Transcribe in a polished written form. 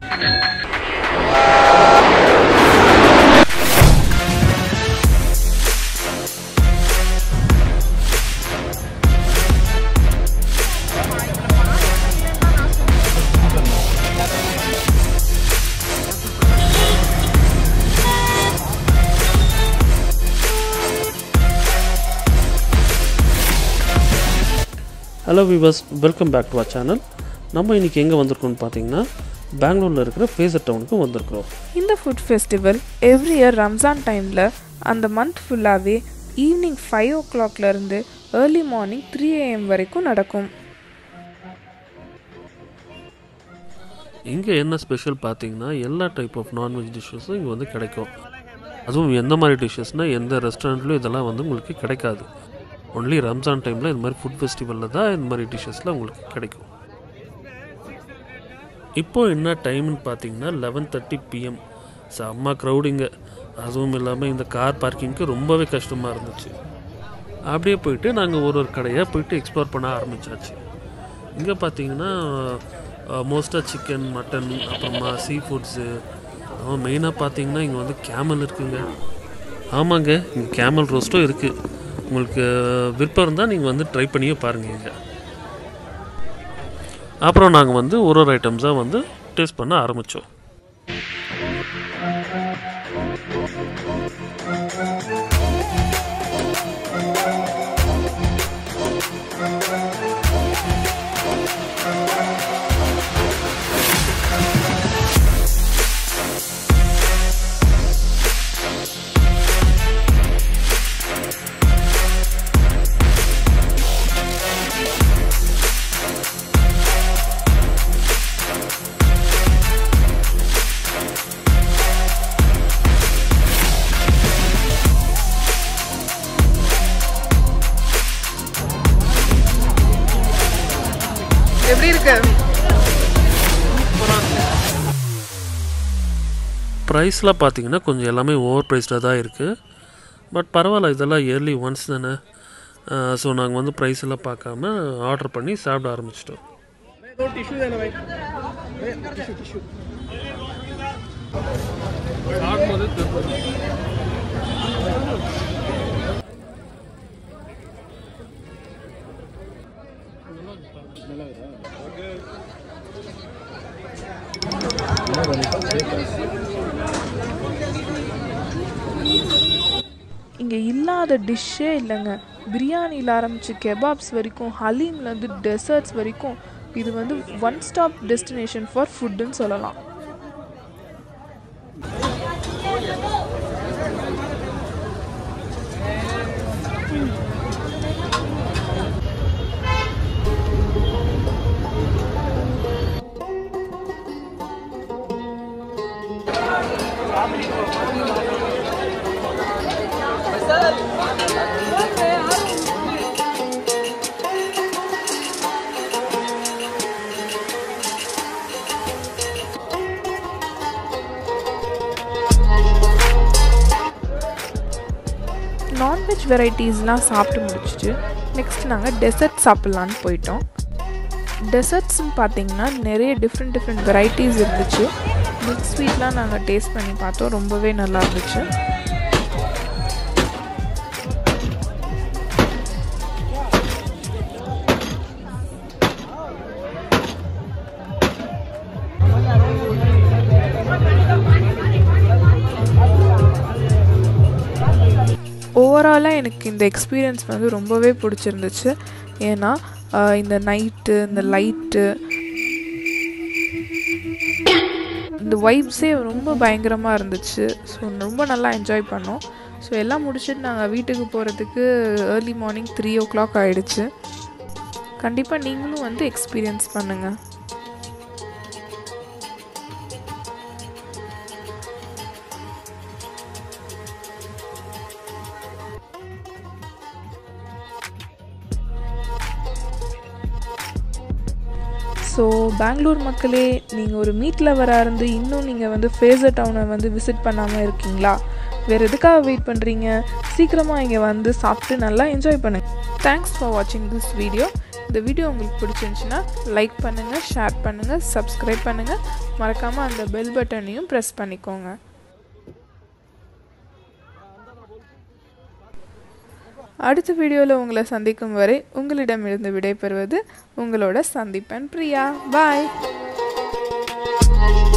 Hello viewers, welcome back to our channel. நம்ம இன்னைக்கு எங்க வந்திருக்கோம்னு பாத்தீங்கன்னா பெங்களூர்ல இருக்கிற Frazer Townக்கு வந்திருக்கோம். இந்த food festival every year Ramzan timeல அந்த month ஃபுல்லாவே evening 5 o'clock ல இருந்து early morning 3 am வரைக்கும் நடக்கும். இங்க என்ன ஸ்பெஷல் பாத்தீங்கன்னா எல்லா டைப் ஆஃப் non-veg dishes இங்க வந்து கிடைக்கும். அதுவும் எந்த மாதிரி டிஷஸ்னா எந்த ரெஸ்டாரன்ட்லயும் இதெல்லாம் வந்து உங்களுக்கு கிடைக்காது. only Ramzan timeல இந்த மாதிரி food festivalல தான் இந்த மாதிரி டிஷஸ்லாம் உங்களுக்கு கிடைக்கும். இப்போ என்ன டைம்னு பாத்தீங்கன்னா 11:30 pm. செம்ம க்ரௌடிங்க. அதுவும் இல்லாம இந்த கார் பார்க்கிங்க்கு ரொம்பவே கஷ்டமா இருந்துச்சு. அப்படியே போயிட்டு நாங்க ஒரு கடையா போயிட்டு எக்ஸ்ப்ளோர் பண்ண ஆரம்பிச்சாச்சு. இங்க பாத்தீங்கன்னா மோஸ்டா சிக்கன், மட்டன், அப்புறமா சீ ஃபுட்ஸ், மெயினா பாத்தீங்கன்னா இங்க வந்து Camel இருக்குங்க. ஆமாங்க, இங்க Camel ரோஸ்டும் இருக்கு. உங்களுக்கு விருப்பம் இருந்தால் நீங்கள் வந்து ட்ரை பண்ணியே பாருங்கள் இங்கே. அப்புறம் நாங்கள் வந்து ஒரு ஐட்டம்ஸாக வந்து டேஸ்ட் பண்ண ஆரம்பித்தோம். எப்படி இருக்கு? ப்ரைஸ்லாம் பார்த்தீங்கன்னா கொஞ்சம் எல்லாமே ஓவர் ப்ரைஸ்டாக தான் இருக்குது. பட் பரவாயில்ல, இதெல்லாம் இயர்லி ஒன்ஸ் தானே. ஸோ நாங்கள் வந்து ப்ரைஸ் எல்லாம் பார்க்காம ஆர்டர் பண்ணி சாப்பிட ஆரம்பிச்சிட்டோம். இங்கே இல்லாத டிஷ்ஷே இல்லைங்க. பிரியாணியில் ஆரம்பித்து கெபாப்ஸ் வரைக்கும், ஹலீம்லேருந்து டெசர்ட்ஸ் வரைக்கும் இது வந்து ஒன் ஸ்டாப் டெஸ்டினேஷன் ஃபார் ஃபுட்டுன்னு சொல்லலாம். நான்வெஜ் வெரைட்டிஸ்லாம் சாப்பிட்டு முடிச்சுட்டு நெக்ஸ்ட் நாங்கள் டெசர்ட் சாப்பிட்லான்னு போயிட்டோம். டெசர்ட்ஸ்ன்னு பார்த்தீங்கன்னா நிறைய டிஃப்ரெண்ட் வெரைட்டிஸ் இருந்துச்சு. மிக்ஸ் ஸ்வீட்லாம் நாங்கள் டேஸ்ட் பண்ணி பார்த்தோம், ரொம்பவே நல்லா இருந்துச்சு. ஓவராலாக எனக்கு இந்த எக்ஸ்பீரியன்ஸ் வந்து ரொம்பவே பிடிச்சிருந்துச்சு. ஏன்னா இந்த நைட்டு, இந்த லைட்டு, இந்த வைப்ஸே ரொம்ப பயங்கரமாக இருந்துச்சு. ஸோ ரொம்ப நல்லா என்ஜாய் பண்ணோம். ஸோ எல்லாம் முடிச்சுட்டு நாங்கள் வீட்டுக்கு போகிறதுக்கு ஏர்லி மார்னிங் 3 o'clock ஆகிடுச்சு. கண்டிப்பாக நீங்களும் வந்து எக்ஸ்பீரியன்ஸ் பண்ணுங்கள். ஸோ பெங்களூர் மக்களே, நீங்கள் ஒரு மீட் லவராக இருந்து இன்னும் நீங்கள் வந்து Frazer டவுனை வந்து விசிட் பண்ணாமல் இருக்கீங்களா? வேறு எதுக்காக வெயிட் பண்ணுறீங்க? சீக்கிரமாக இங்கே வந்து சாப்பிட்டு நல்லா என்ஜாய் பண்ணுங்கள். தேங்க்ஸ் ஃபார் வாட்சிங் திஸ் வீடியோ. இந்த வீடியோ உங்களுக்கு பிடிச்சிருந்துச்சுன்னா லைக் பண்ணுங்கள், ஷேர் பண்ணுங்கள், சப்ஸ்கிரைப் பண்ணுங்கள். மறக்காமல் அந்த பெல் பட்டனையும் ப்ரெஸ் பண்ணிக்கோங்க. அடுத்த வீடியோவில் உங்களை சந்திக்கும் வரை உங்களிடமிருந்து விடைபெறுவது உங்களோட சந்தீபன் பிரியா. பாய்.